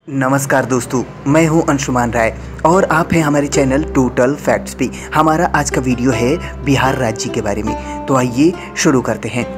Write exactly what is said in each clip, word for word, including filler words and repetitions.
नमस्कार दोस्तों, मैं हूं अंशुमान राय और आप हैं हमारे चैनल टोटल फैक्ट्स पे। हमारा आज का वीडियो है बिहार राज्य के बारे में। तो आइए शुरू करते हैं।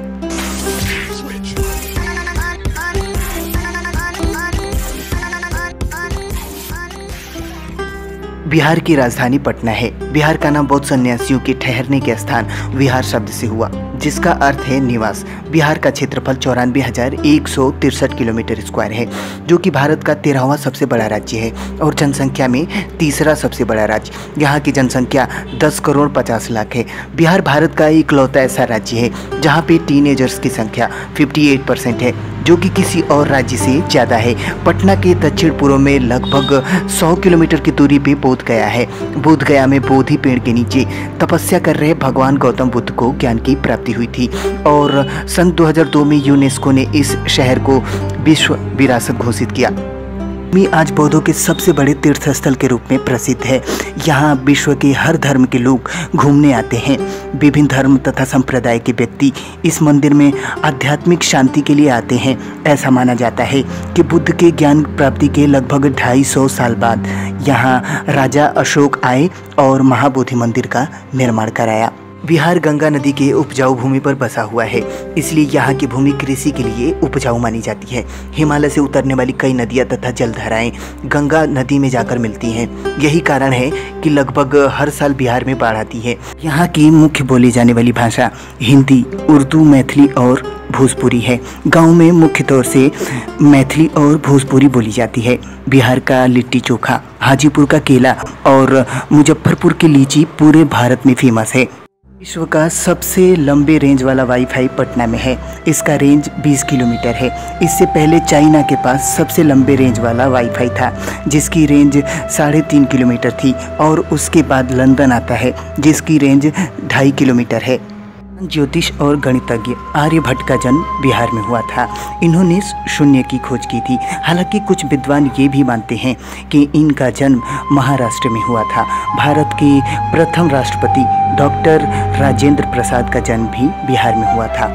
बिहार की राजधानी पटना है। बिहार का नाम बौद्ध सन्यासियों के ठहरने के स्थान विहार शब्द से हुआ, जिसका अर्थ है निवास। बिहार का क्षेत्रफल चौरानवे हजार एक सौ तिरसठ किलोमीटर स्क्वायर है, जो कि भारत का तेरहवां सबसे बड़ा राज्य है और जनसंख्या में तीसरा सबसे बड़ा राज्य। यहाँ की जनसंख्या दस करोड़ पचास लाख है। बिहार भारत का इकलौता ऐसा राज्य है जहाँ पे टीनेजर्स की संख्या अट्ठावन परसेंट है, जो कि किसी और राज्य से ज़्यादा है। पटना के दक्षिण पूर्व में लगभग सौ किलोमीटर की दूरी पे बोध गया है। बोध गया में बोधि पेड़ के नीचे तपस्या कर रहे भगवान गौतम बुद्ध को ज्ञान की प्राप्ति हुई थी और सन दो हज़ार दो में यूनेस्को ने इस शहर को विश्व विरासत घोषित किया। मी आज बौद्धों के सबसे बड़े तीर्थ स्थल के रूप में प्रसिद्ध है। यहाँ विश्व के हर धर्म के लोग घूमने आते हैं। विभिन्न धर्म तथा संप्रदाय के व्यक्ति इस मंदिर में आध्यात्मिक शांति के लिए आते हैं। ऐसा माना जाता है कि बुद्ध के ज्ञान प्राप्ति के लगभग ढाई सौ साल बाद यहाँ राजा अशोक आए और महाबोधि मंदिर का निर्माण कराया। बिहार गंगा नदी के उपजाऊ भूमि पर बसा हुआ है, इसलिए यहाँ की भूमि कृषि के लिए उपजाऊ मानी जाती है। हिमालय से उतरने वाली कई नदियाँ तथा जलधाराएं गंगा नदी में जाकर मिलती हैं। यही कारण है कि लगभग हर साल बिहार में बाढ़ आती है। यहाँ की मुख्य बोली जाने वाली भाषा हिंदी, उर्दू, मैथिली और भोजपुरी है। गाँव में मुख्य तौर से मैथिली और भोजपुरी बोली जाती है। बिहार का लिट्टी चोखा, हाजीपुर का केला और मुजफ्फरपुर की लीची पूरे भारत में फेमस है। विश्व का सबसे लंबे रेंज वाला वाईफाई पटना में है। इसका रेंज बीस किलोमीटर है। इससे पहले चाइना के पास सबसे लंबे रेंज वाला वाईफाई था, जिसकी रेंज साढ़े तीन किलोमीटर थी और उसके बाद लंदन आता है, जिसकी रेंज ढाई किलोमीटर है। ज्योतिष और गणितज्ञ आर्यभट्ट का जन्म बिहार में हुआ था। इन्होंने शून्य की खोज की थी। हालांकि कुछ विद्वान ये भी मानते हैं कि इनका जन्म महाराष्ट्र में हुआ था। भारत के प्रथम राष्ट्रपति डॉक्टर राजेंद्र प्रसाद का जन्म भी बिहार में हुआ था।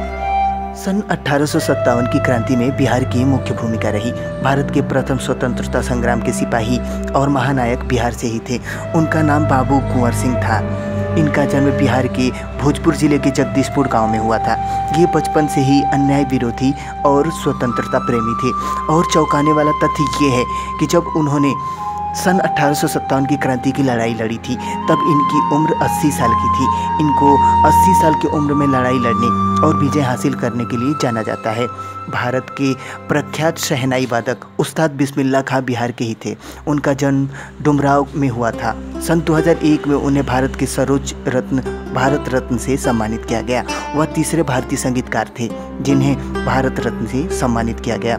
सन अठारह सौ सत्तावन की क्रांति में बिहार की मुख्य भूमिका रही। भारत के प्रथम स्वतंत्रता संग्राम के सिपाही और महानायक बिहार से ही थे। उनका नाम बाबू कुंवर सिंह था। इनका जन्म बिहार के भोजपुर जिले के जगदीशपुर गांव में हुआ था। ये बचपन से ही अन्याय विरोधी और स्वतंत्रता प्रेमी थे और चौंकाने वाला तथ्य ये है कि जब उन्होंने सन अठारह सौ सत्तावन की क्रांति की लड़ाई लड़ी थी, तब इनकी उम्र अस्सी साल की थी। इनको अस्सी साल की उम्र में लड़ाई लड़ने और विजय हासिल करने के लिए जाना जाता है। भारत के प्रख्यात शहनाई वादक उस्ताद बिस्मिल्लाह खां बिहार के ही थे। उनका जन्म डुमराव में हुआ था। सन दो हज़ार एक में उन्हें भारत के सर्वोच्च रत्न भारत रत्न से सम्मानित किया गया। वह तीसरे भारतीय संगीतकार थे जिन्हें भारत रत्न से सम्मानित किया गया।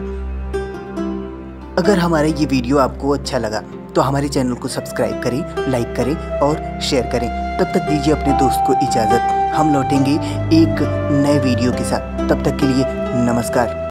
अगर हमारा ये वीडियो आपको अच्छा लगा तो हमारे चैनल को सब्सक्राइब करें, लाइक करें और शेयर करें। तब तक दीजिए अपने दोस्त को इजाज़त। हम लौटेंगे एक नए वीडियो के साथ। तब तक के लिए नमस्कार।